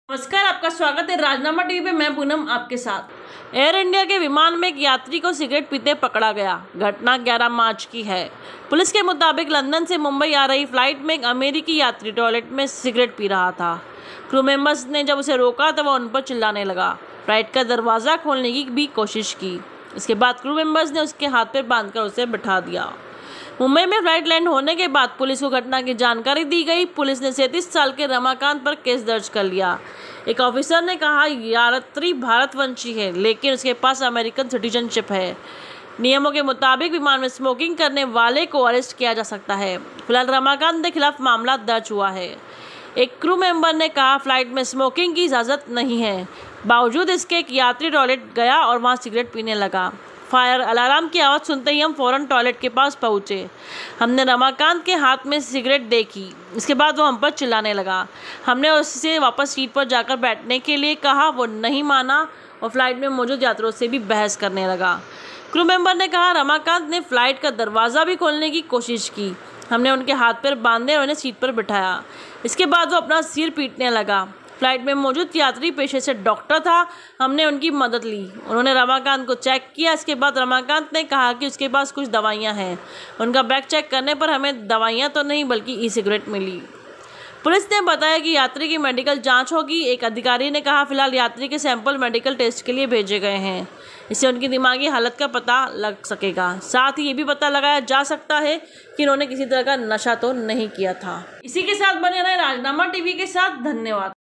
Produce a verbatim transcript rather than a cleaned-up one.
नमस्कार, आपका स्वागत है राजनामा टीवी पे। मैं पूनम आपके साथ। एयर इंडिया के विमान में एक यात्री को सिगरेट पीते पकड़ा गया। घटना ग्यारह मार्च की है। पुलिस के मुताबिक लंदन से मुंबई आ रही फ्लाइट में एक अमेरिकी यात्री टॉयलेट में सिगरेट पी रहा था। क्रू मेंबर्स ने जब उसे रोका तो वह उन पर चिल्लाने लगा। फ्लाइट का दरवाज़ा खोलने की भी कोशिश की। इसके बाद क्रू मेंबर्स ने उसके हाथ पर बांधकर उसे बिठा दिया। मुंबई में फ्लाइट लैंड होने के बाद पुलिस को घटना की जानकारी दी गई। पुलिस ने सैंतीस साल के रमाकांत पर केस दर्ज कर लिया। एक ऑफिसर ने कहा, यात्री भारतवंशी है लेकिन उसके पास अमेरिकन सिटीजनशिप है। नियमों के मुताबिक विमान में स्मोकिंग करने वाले को अरेस्ट किया जा सकता है। फिलहाल रमाकांत के खिलाफ मामला दर्ज हुआ है। एक क्रू मेंबर ने कहा, फ्लाइट में स्मोकिंग की इजाज़त नहीं है। बावजूद इसके एक यात्री टॉयलेट गया और वहाँ सिगरेट पीने लगा। फायर अलार्म की आवाज़ सुनते ही हम फौरन टॉयलेट के पास पहुंचे। हमने रमाकांत के हाथ में सिगरेट देखी। इसके बाद वो हम पर चिल्लाने लगा। हमने उससे वापस सीट पर जाकर बैठने के लिए कहा, वो नहीं माना और फ्लाइट में मौजूद यात्रियों से भी बहस करने लगा। क्रू मेंबर ने कहा, रमाकांत ने फ्लाइट का दरवाज़ा भी खोलने की कोशिश की। हमने उनके हाथ पैर बांधे और उन्हें सीट पर बिठाया। इसके बाद वो अपना सिर पीटने लगा। फ्लाइट में मौजूद यात्री पेशे से डॉक्टर था। हमने उनकी मदद ली। उन्होंने रमाकांत को चेक किया। इसके बाद रमाकांत ने कहा कि उसके पास कुछ दवाइयां हैं। उनका बैग चेक करने पर हमें दवाइयां तो नहीं बल्कि ई सिगरेट मिली। पुलिस ने बताया कि यात्री की मेडिकल जांच होगी। एक अधिकारी ने कहा, फिलहाल यात्री के सैंपल मेडिकल टेस्ट के लिए भेजे गए हैं। इससे उनकी दिमागी हालत का पता लग सकेगा। साथ ही ये भी पता लगाया जा सकता है कि उन्होंने किसी तरह का नशा तो नहीं किया था। इसी के साथ बने रहे राजनामा टीवी के साथ। धन्यवाद।